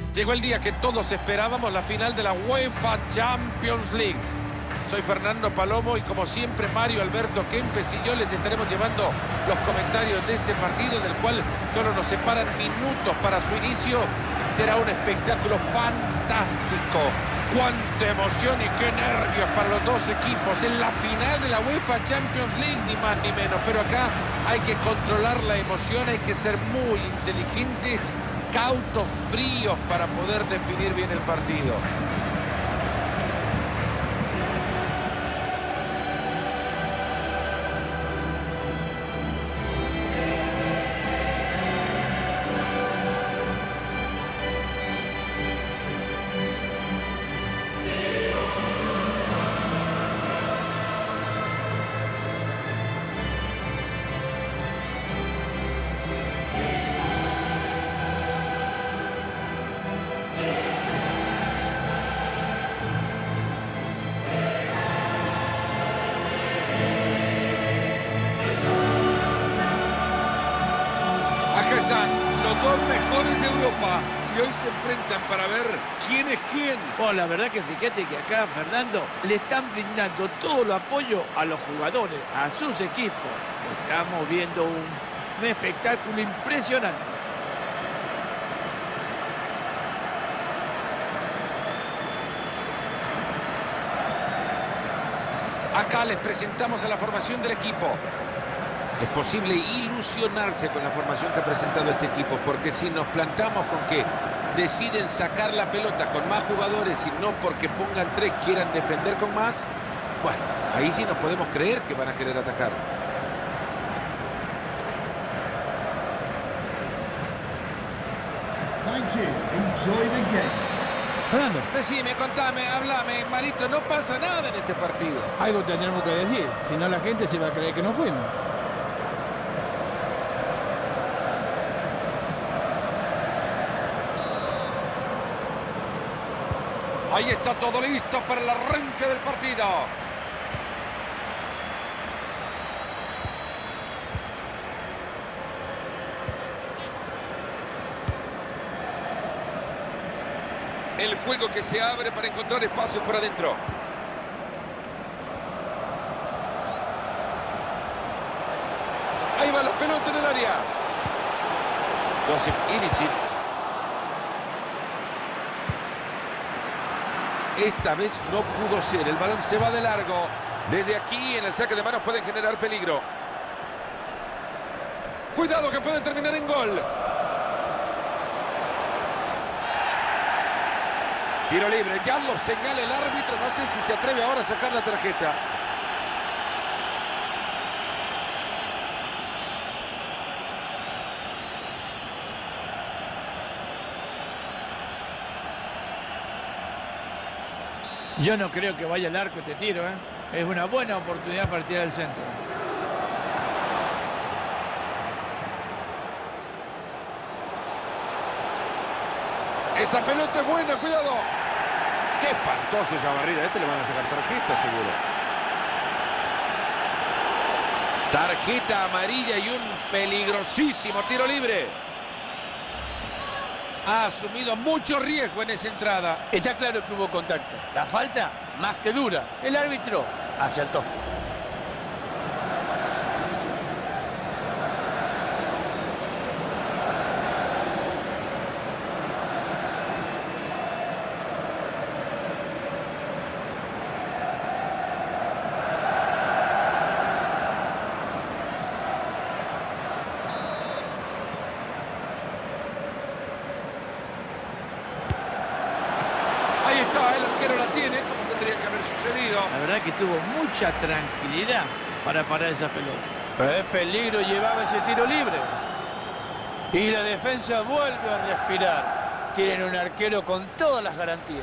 Llegó el día que todos esperábamos, la final de la UEFA Champions League. Soy Fernando Palomo y como siempre Mario Alberto Kempes y yo les estaremos llevando los comentarios de este partido, del cual solo nos separan minutos para su inicio. Será un espectáculo fantástico. ¡Cuánta emoción y qué nervios para los dos equipos! En la final de la UEFA Champions League, ni más ni menos. Pero acá hay que controlar la emoción, hay que ser muy inteligente, cautos, fríos para poder definir bien el partido. Acá están los dos mejores de Europa y hoy se enfrentan para ver quién es quién. Bueno, la verdad que fíjate que acá, Fernando, le están brindando todo el apoyo a los jugadores, a sus equipos. Estamos viendo un espectáculo impresionante. Acá les presentamos a la formación del equipo. Es posible ilusionarse con la formación que ha presentado este equipo, porque si nos plantamos con que deciden sacar la pelota con más jugadores y no porque pongan tres quieran defender con más, bueno, ahí sí nos podemos creer que van a querer atacar. Fernando, Decime, contame, hablame, Marito, no pasa nada en este partido. algo tendremos que decir, si no la gente se va a creer que no fuimos. Ahí está todo listo para el arranque del partido. El juego que se abre para encontrar espacios por adentro. Ahí va la pelota en el área. Josip Ilicic. Esta vez no pudo ser, el balón se va de largo. Desde aquí en el saque de manos pueden generar peligro. Cuidado que pueden terminar en gol. Tiro libre, ya lo señala el árbitro, no sé si se atreve ahora a sacar la tarjeta. Yo no creo que vaya al arco este tiro, ¿eh? Es una buena oportunidad para tirar al centro. Esa pelota es buena, cuidado. Qué espantoso esa barrida, a este le van a sacar tarjeta seguro. Tarjeta amarilla y un peligrosísimo tiro libre. Ha asumido mucho riesgo en esa entrada. Está claro que hubo contacto. La falta, más que dura. El árbitro acertó. Ahí está, el arquero la tiene, como tendría que haber sucedido. La verdad que tuvo mucha tranquilidad para parar esa pelota. ¿Qué peligro llevaba ese tiro libre? Y la defensa vuelve a respirar. Tienen un arquero con todas las garantías.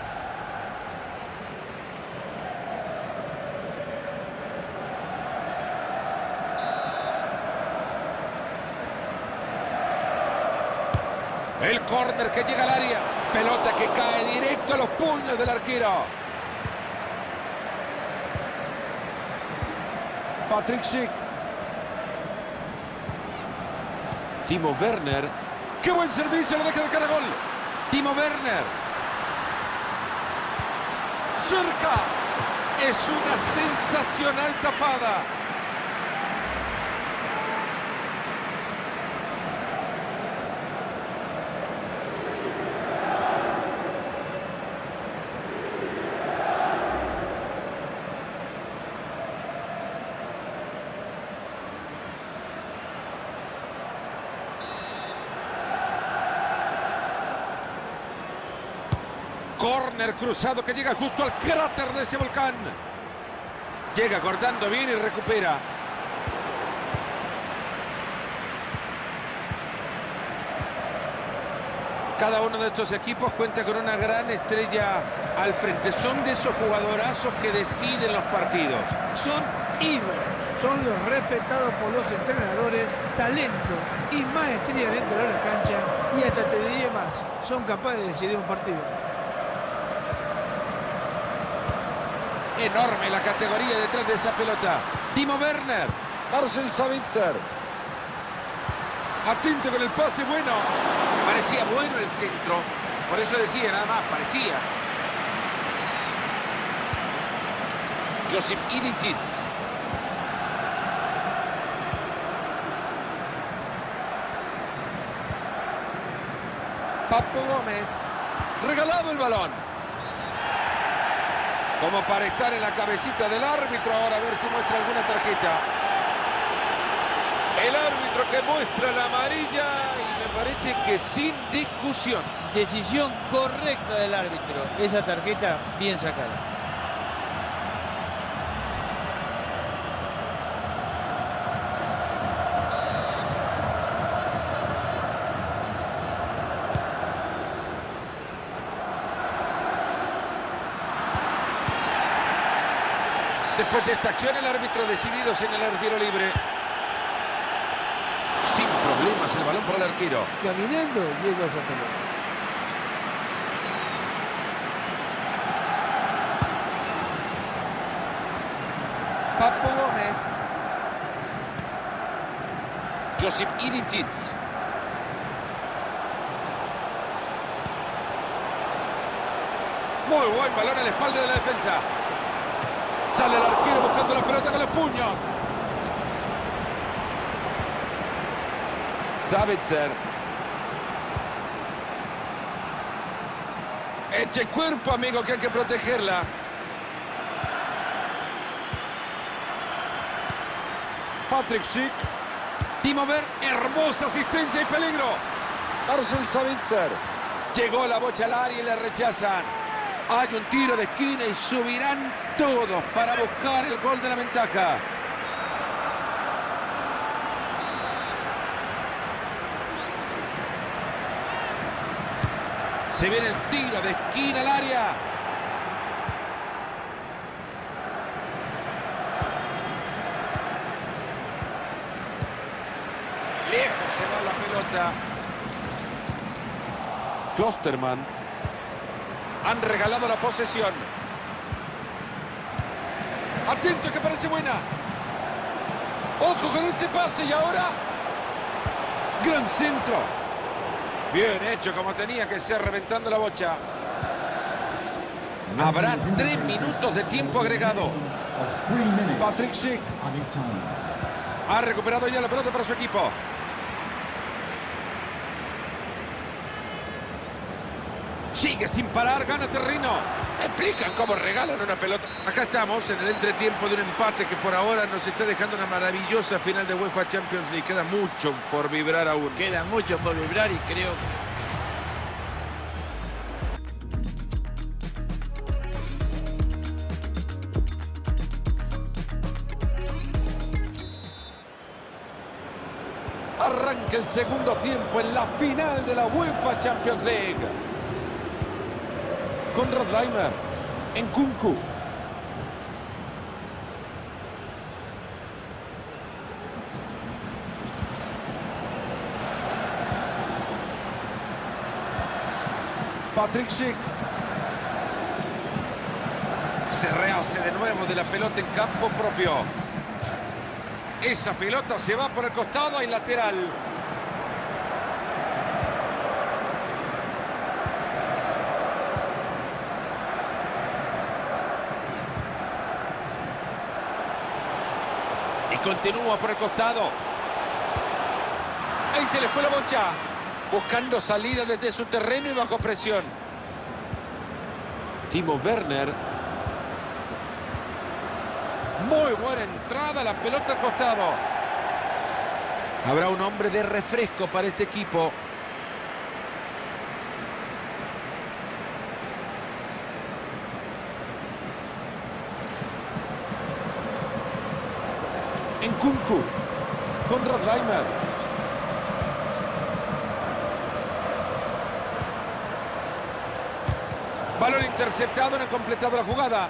El córner que llega al área. Pelota que cae directo a los puños del arquero. Patrick Schick. Timo Werner. ¡Qué buen servicio! Lo deja de cara a gol. Timo Werner. Cerca. Es una sensacional tapada. Córner cruzado que llega justo al cráter de ese volcán. Llega cortando bien y recupera. Cada uno de estos equipos cuenta con una gran estrella al frente. Son de esos jugadorazos que deciden los partidos. Son ídolos, son los respetados por los entrenadores, talento y maestría dentro de la cancha. Y hasta te diría más, son capaces de decidir un partido. Enorme la categoría detrás de esa pelota. Timo Werner. Marcel Sabitzer. Atento con el pase, bueno. Parecía bueno el centro. Por eso decía, nada más, parecía. Josip Ilicic. Papu Gómez. Regalado el balón. Como para estar en la cabecita del árbitro. Ahora a ver si muestra alguna tarjeta. El árbitro que muestra la amarilla y me parece que sin discusión. Decisión correcta del árbitro. Esa tarjeta bien sacada. Después de esta acción, el árbitro ha decidido señalar tiro libre. Sin problemas el balón para el arquero. Caminando llega a esa pelota. Papu Gómez. Josip Ilicic. Muy buen balón a la espalda de la defensa. Sale el arquero buscando la pelota con los puños. Sabitzer. Eche cuerpo, amigo, que hay que protegerla. Patrick Schick. Timo Werner. Hermosa asistencia y peligro. Marcel Sabitzer. Llegó la bocha al área y la rechazan. Hay un tiro de esquina y subirán todos para buscar el gol de la ventaja. Se viene el tiro de esquina al área. Lejos se va la pelota. Klosterman. Han regalado la posesión. Atento que parece buena. Ojo con este pase y ahora. Gran centro. Bien hecho como tenía que ser, reventando la bocha. Habrá 3 minutos de tiempo agregado. Patrick Schick. Ha recuperado ya la pelota para su equipo. Sigue sin parar, gana terreno. Explican cómo regalan una pelota. Acá estamos en el entretiempo de un empate que por ahora nos está dejando una maravillosa final de UEFA Champions League. Queda mucho por vibrar aún. Queda mucho por vibrar y creo... Arranca el segundo tiempo en la final de la UEFA Champions League. Konrad Laimer. Nkunku. Patrick Schick. Se rehace de nuevo de la pelota en campo propio. Esa pelota se va por el costado, hay lateral. continúa por el costado. Ahí se le fue la bocha. Buscando salida desde su terreno y bajo presión. Timo Werner. Muy buena entrada, la pelota al costado. Habrá un hombre de refresco para este equipo. Nkunku. Konrad Laimer. Balón interceptado, no ha completado la jugada.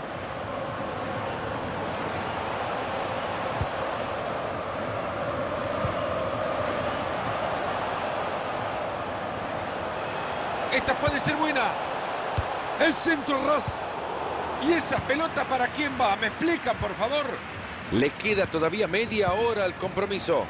Esta puede ser buena. El centro ras. ¿Y esa pelota para quién va? ¿Me explican, por favor? Le queda todavía media hora al compromiso.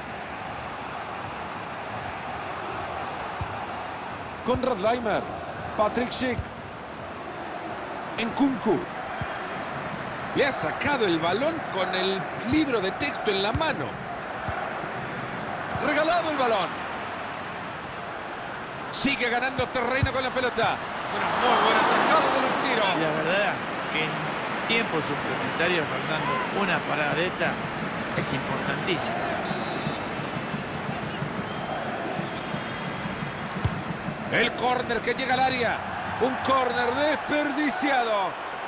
Konrad Laimer. Patrick Schick. Nkunku. Le ha sacado el balón con el libro de texto en la mano. Regalado el balón. Sigue ganando terreno con la pelota. Una muy buena tajada del arquero. La verdad que en tiempo suplementario, Fernando, una parada de esta es importantísima. El córner que llega al área. Un córner desperdiciado.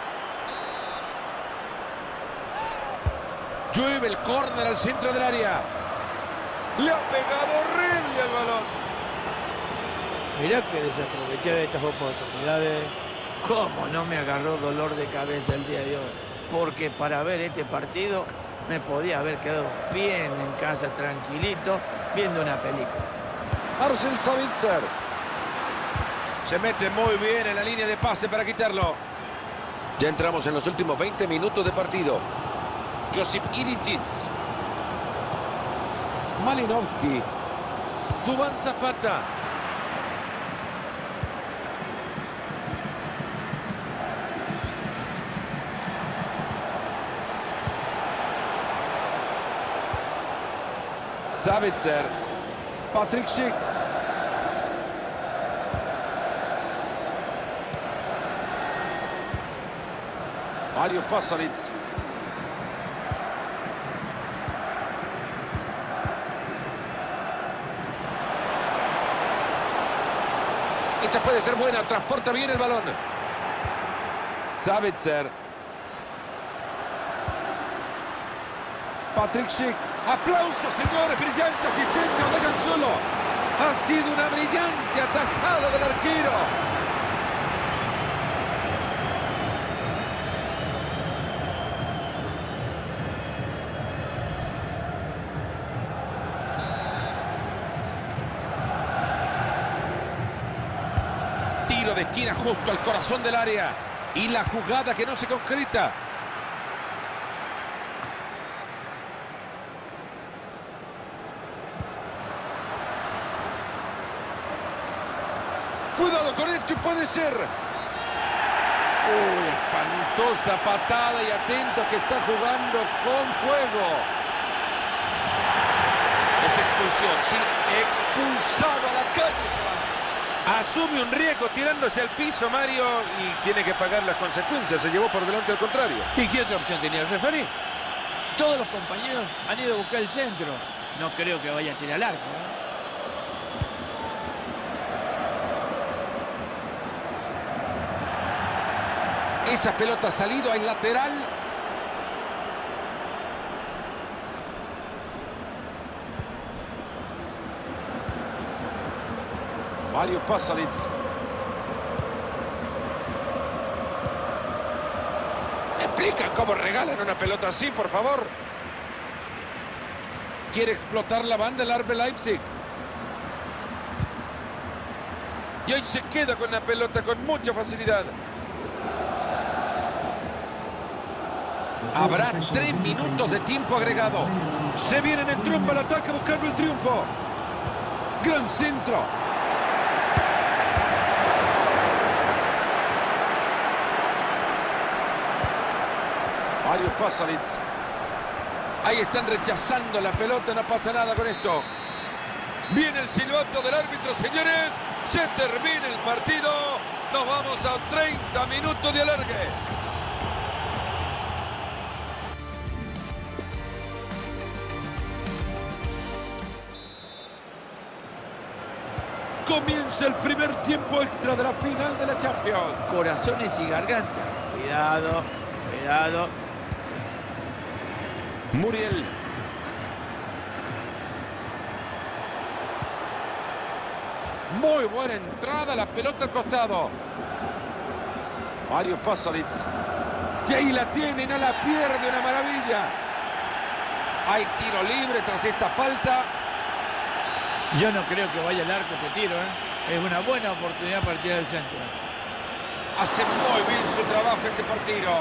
Llueve el córner al centro del área. Le ha pegado horrible el balón. Mirá que desaprovechar estas oportunidades. Cómo no me agarró dolor de cabeza el día de hoy. Porque para ver este partido me podía haber quedado bien en casa, tranquilito, viendo una película. Marcel Sabitzer. Se mete muy bien en la línea de pase para quitarlo. Ya entramos en los últimos 20 minutos de partido. Josip Ilicic. Malinovski. Duván Zapata. Sabitzer. Patrick Schick. Mario Pasalic. Esta puede ser buena, transporta bien el balón. Sabitzer. Patrick Schick. Aplausos, señores, brillante asistencia, no vayan solo. Ha sido una brillante atajada del arquero. Tiro de esquina justo al corazón del área. Y la jugada que no se concreta. Cuidado con esto y puede ser. Uy, espantosa patada y atento que está jugando con fuego. Es expulsión, sí. Expulsado a la calle se va. Asume un riesgo tirándose al piso, Mario, y tiene que pagar las consecuencias. Se llevó por delante al contrario. ¿Y qué otra opción tenía el referí? Todos los compañeros han ido a buscar el centro. No creo que vaya a tirar al arco, ¿eh? Esa pelota ha salido al lateral. Mario Pasalic. ¿Me explican cómo regalan una pelota así, por favor? Quiere explotar la banda el RB Leipzig. Y hoy se queda con la pelota con mucha facilidad. Habrá 3 minutos de tiempo agregado. Se viene en el trompo al ataque buscando el triunfo. Gran centro. Mario Pasalic. Ahí están rechazando la pelota, no pasa nada con esto. Viene el silbato del árbitro, señores. Se termina el partido. Nos vamos a 30 minutos de alargue. Comienza el primer tiempo extra de la final de la Champions. Corazones y garganta. Cuidado, cuidado. Muriel. Muy buena entrada, la pelota al costado. Mario Pasalic. Y ahí la tiene, no la pierde, una maravilla. Hay tiro libre tras esta falta. Yo no creo que vaya al arco este tiro, ¿eh? Es una buena oportunidad para tirar el centro. Hace muy bien su trabajo este partido.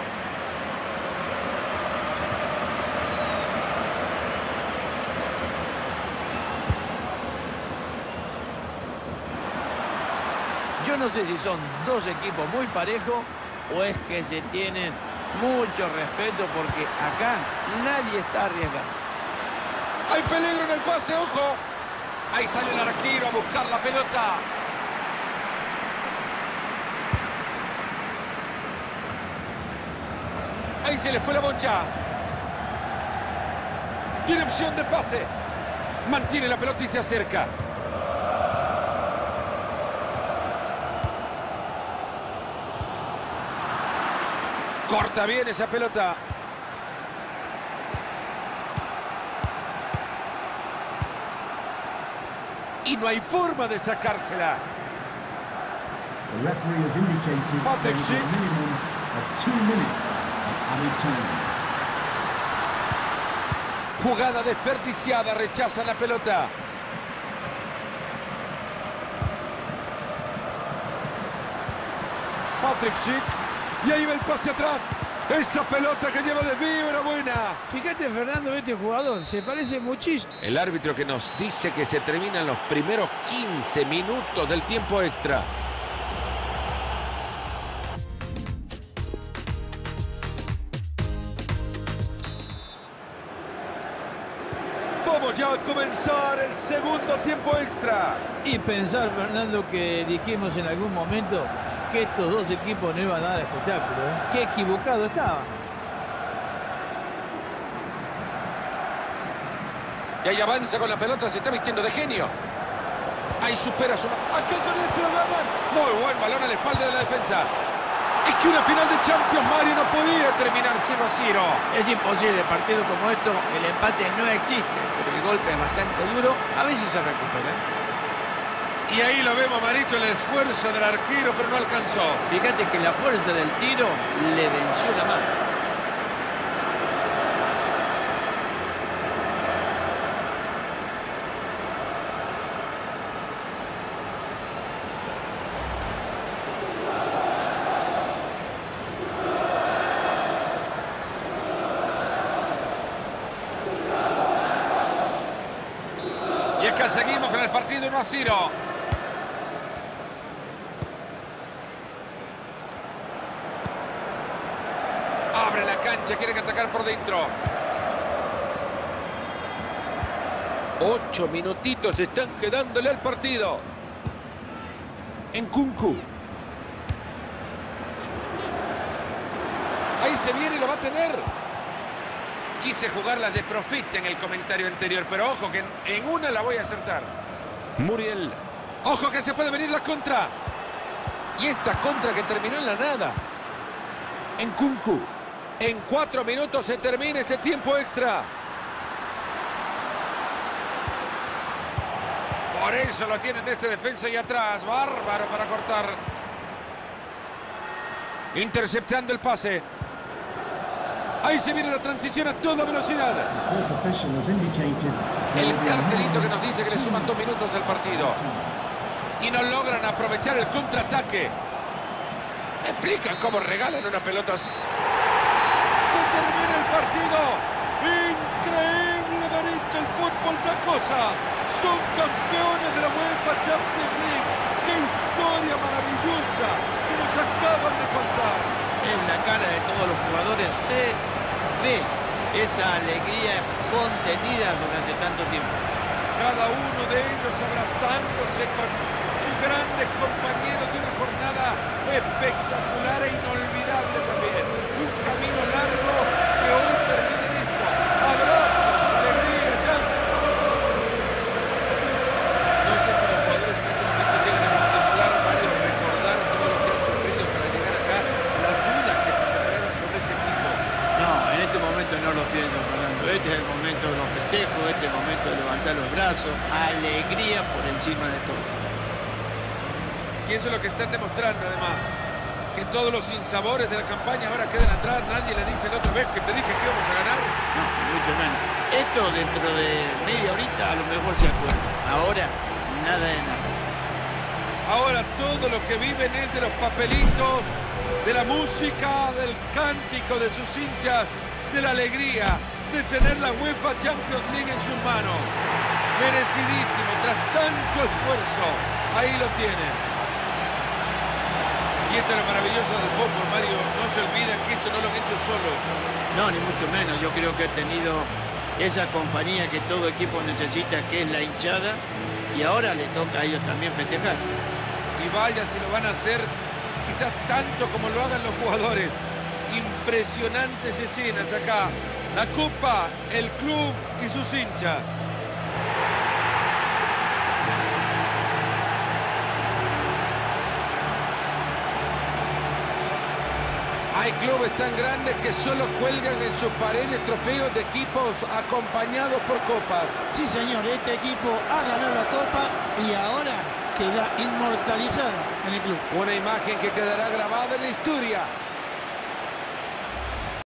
Yo no sé si son dos equipos muy parejos o es que se tienen mucho respeto porque acá nadie está arriesgando. Hay peligro en el pase, ojo. Ahí sale el arquero a buscar la pelota. Ahí se le fue la bocha. Tiene opción de pase. Mantiene la pelota y se acerca. Corta bien esa pelota. Y no hay forma de sacársela. The referee has indicated Patrick there is a Schick. minimum of 2 minutes of added time. Jugada desperdiciada, rechazan la pelota. Patrick Schick. Y ahí va el pase atrás. Esa pelota que lleva desvío era buena. Fíjate, Fernando, este jugador se parece muchísimo. El árbitro que nos dice que se terminan los primeros 15 minutos del tiempo extra. Vamos ya a comenzar el segundo tiempo extra. Y pensar, Fernando, que dijimos en algún momento que estos dos equipos no iban a dar espectáculo, ¿eh? Qué equivocado estaba. Y ahí avanza con la pelota, se está vistiendo de genio. Ahí supera su... Acá con esto lo ganan. Muy buen balón a la espalda de la defensa. Es que una final de Champions, Mario, no podía terminar 0-0. Es imposible, partido como esto, el empate no existe, pero el golpe es bastante duro, a veces se recupera. Y ahí lo vemos, Marito, el esfuerzo del arquero, pero no alcanzó. Fíjate que la fuerza del tiro le venció la mano. Y es que seguimos con el partido 1-0. Abre la cancha, quiere atacar por dentro. 8 minutitos están quedándole al partido. Nkunku. Ahí se viene y lo va a tener. Quise jugarla de profita en el comentario anterior, pero ojo que en una la voy a acertar. Muriel. Ojo que se puede venir la contra. Y esta contra que terminó en la nada. Nkunku. En 4 minutos se termina este tiempo extra. Por eso lo tienen este defensa y atrás. Bárbaro para cortar. Interceptando el pase. Ahí se viene la transición a toda velocidad. The court official has indicated there El will be a cartelito que minimum nos dice que le of 2 suman 2 minutos al partido. Y no logran aprovechar el contraataque. ¿Me explican cómo regalan una pelota así? Se termina el partido. Increíble, Marito, el fútbol da cosas. Son campeones de la UEFA Champions League. ¡Qué historia maravillosa que nos acaban de contar! En la cara de todos los jugadores se ve esa alegría contenida durante tanto tiempo. Cada uno de ellos abrazándose con sus grandes compañeros de una jornada espectacular e inolvidable también. Un camino largo que hoy termina en esto. Abrazo, alegría, llanto. No sé si los jugadores en este momento llegan a contemplar, Mario, recordar todo lo que han sufrido para llegar acá, las dudas que se sembraron sobre este equipo. No, en este momento no lo pienso, Fernando. Este es el momento de los festejos, este es el momento de levantar los brazos, alegría por encima de todo. Y eso es lo que están demostrando además, que todos los sinsabores de la campaña ahora quedan atrás. Nadie le dice la otra vez que te dije que íbamos a ganar. No, mucho menos. Esto dentro de media horita a lo mejor se acuerda. Ahora, nada de nada. Ahora todo lo que viven es de los papelitos, de la música, del cántico de sus hinchas, de la alegría de tener la UEFA Champions League en sus manos. Merecidísimo, tras tanto esfuerzo. Ahí lo tienen. Y esto es lo maravilloso del fútbol, Mario. No se olviden que esto no lo han hecho solos. No, ni mucho menos. Yo creo que ha tenido esa compañía que todo equipo necesita, que es la hinchada, y ahora le toca a ellos también festejar. Y vaya si lo van a hacer, quizás tanto como lo hagan los jugadores. Impresionantes escenas acá. La Copa, el club y sus hinchas. Hay clubes tan grandes que solo cuelgan en sus paredes trofeos de equipos acompañados por copas. Sí, señor, este equipo ha ganado la Copa y ahora queda inmortalizada en el club. Una imagen que quedará grabada en la historia